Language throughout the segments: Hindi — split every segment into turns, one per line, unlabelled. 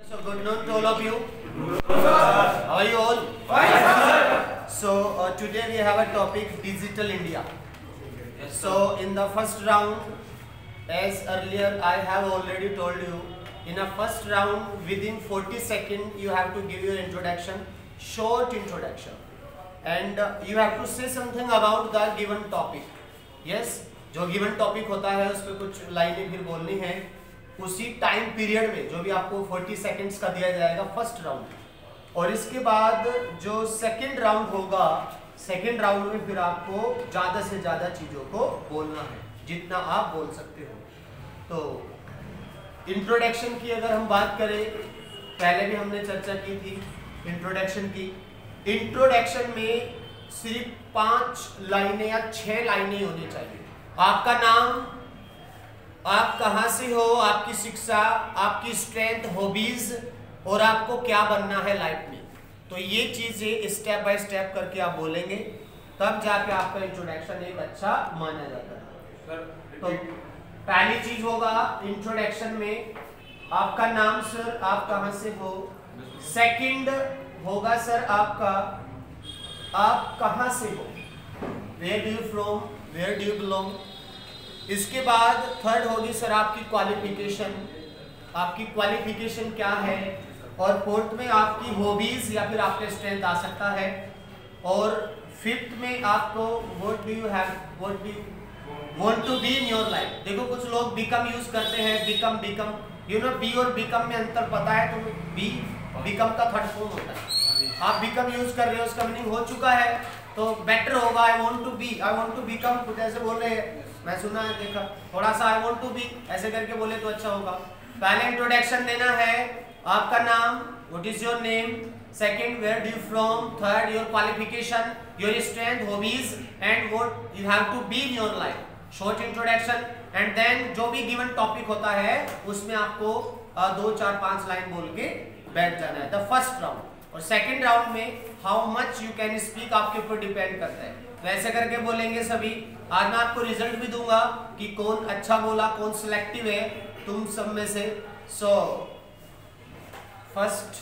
So good noon to all of you. How are you all? Fine, sir. So today we have a topic Digital India. Yes, so in the first round, as earlier I have already told you, in a first round within 40 seconds you have to give your introduction, short introduction, and you have to say something about the given topic. Yes, जो given topic होता है उस पर कुछ लाइनें फिर बोलनी है उसी टाइम पीरियड में जो भी आपको 40 सेकंड्स का दिया जाएगा फर्स्ट राउंड। और इसके बाद जो सेकंड राउंड होगा, सेकंड राउंड में फिर आपको ज़्यादा से ज़्यादा चीज़ों को बोलना है जितना आप बोल सकते हो। तो इंट्रोडक्शन की अगर हम बात करें, पहले भी हमने चर्चा की थी इंट्रोडक्शन की। इंट्रोडक्शन में सिर्फ 5 लाइनें या 6 लाइनें होनी चाहिए। आपका नाम, आप कहाँ से हो, आपकी शिक्षा, आपकी स्ट्रेंथ, हॉबीज और आपको क्या बनना है लाइफ में। तो ये चीजें स्टेप बाय स्टेप करके आप बोलेंगे, तब जाके आपका इंट्रोडक्शन एक अच्छा माना जाता है। तो पहली चीज होगा इंट्रोडक्शन में आपका नाम सर, आप कहाँ से हो। सेकंड होगा सर आपका, आप कहाँ से हो, where do you from, where do you belong. इसके बाद थर्ड होगी सर आपकी क्वालिफिकेशन, आपकी क्वालिफिकेशन क्या है। और फोर्थ में आपकी हॉबीज या फिर आपके स्ट्रेंथ आ सकता है। और फिफ्थ में आपको what do you have, what do you want to be in your life. देखो कुछ लोग बिकम यूज करते हैं, बिकम यू नो बी और बिकम में अंतर पता है तो बी बिकम का थर्ड फॉर्म होता है। आप बिकम यूज कर रहे हो, उसका मीनिंग हो चुका है, तो बेटर होगा I want to be, I want to become. कुछ ऐसे बोल रहे हैं, मैं सुना है, देखा, थोड़ा सा आई वांट टू बी ऐसे करके बोले तो अच्छा होगा। पहले इंट्रोडक्शन देना है, आपका नाम, what is your name, second where do you from, third your qualification, your strength, hobbies and what you have to be in your life. Short introduction and then जो भी गिवन टॉपिक होता है उसमें आपको 2, 4, 5 लाइन बोल के बैठ जाना है, द फर्स्ट राउंड। और सेकंड राउंड में how much you can speak आपके ऊपर डिपेंड करता है, वैसे करके बोलेंगे सभी। आज मैं आपको रिजल्ट भी दूंगा कि कौन अच्छा बोला, कौन सिलेक्टिव है तुम सब में से। So first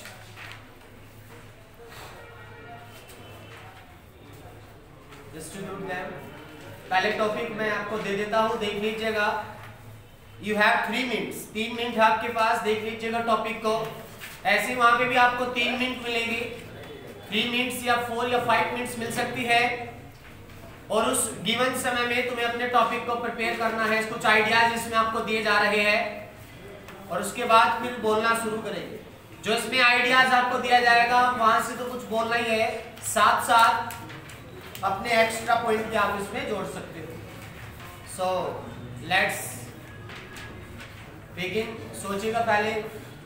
distribute them. पहले टॉपिक मैं आपको दे देता हूं, देख लीजिएगा। यू हैव 3 मिनट्स, 3 मिनट है आपके पास, देख लीजिएगा टॉपिक को। ऐसे वहां पे भी आपको 3 मिनट मिलेंगे, 3 मिनट्स या 4 या 5 मिनट्स मिल सकती है। और उस गिवन समय में तुम्हें अपने टॉपिक को प्रिपेयर करना है, कुछ आइडियाज इसमें आपको दिए जा रहे हैं और उसके बाद फिर बोलना शुरू करेंगे। जो इसमें आइडियाज आपको दिया जाएगा वहां से तो कुछ बोलना ही है, साथ साथ अपने एक्स्ट्रा पॉइंट भी आप इसमें जोड़ सकते हो। So let's begin. सोचिएगा पहले